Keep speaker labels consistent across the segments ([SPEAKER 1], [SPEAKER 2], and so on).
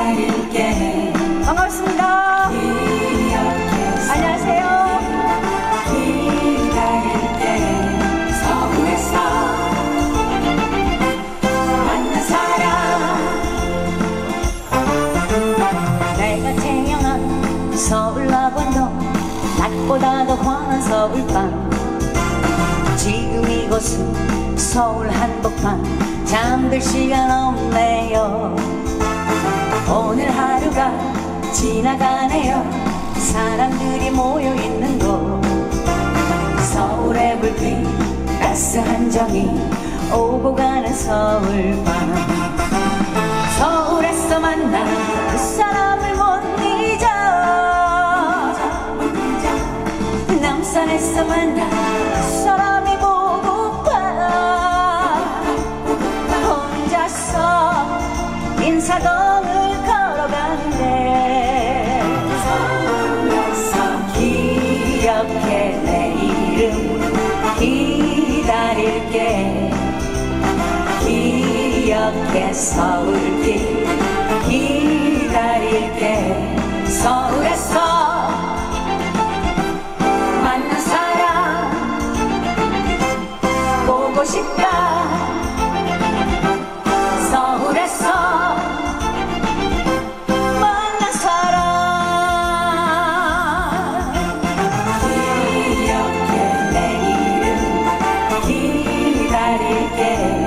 [SPEAKER 1] 기다릴게.
[SPEAKER 2] 반갑습니다. 안녕하세요.
[SPEAKER 1] 기다릴게. 서울에서 만난 사람.
[SPEAKER 2] 내가 태어난 서울 낙원동, 낮보다 더 환한 서울밤. 지금 이곳은 서울 한복판. 잠들 시간 없네요. 오늘 하루가 지나가네요. 사람들이 모여있는 곳. 서울의 불빛 따스한 정이 오고 가는 서울밤. 서울에서 만난 그 사람을 못 잊어. 남산에서 만난 그 사람이 보고파. 혼자서 인사동을 걸어간대.
[SPEAKER 1] 서울에서
[SPEAKER 2] 기억해 내 이름 기다릴게. 기억해 서울길 기다릴게. 서울에서 만난 사람 보고 싶다. 서울에서 만난 사람
[SPEAKER 1] 기억해 내 이름 기다릴게.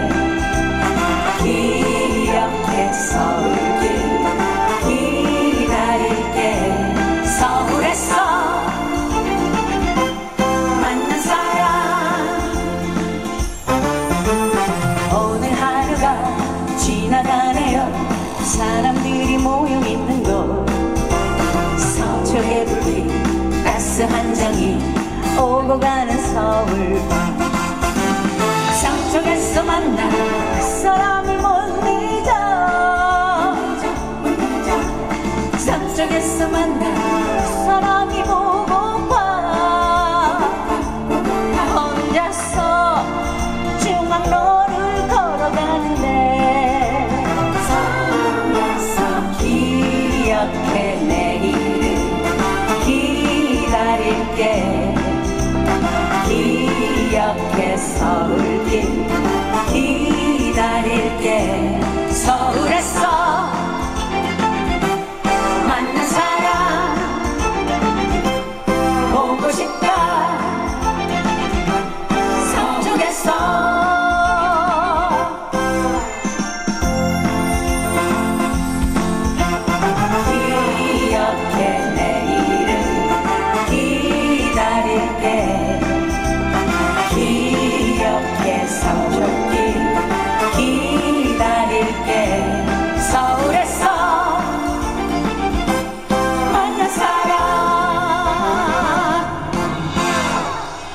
[SPEAKER 2] 기억해 서울길 기다릴게. 서울에서 만난 사람. 오늘 하루가 지나가네요. 사람들이 모여있는 곳. 서쪽의 불빛 따스한 정이 오고 가는 서울밤. 서쪽에서 만난 그 사람을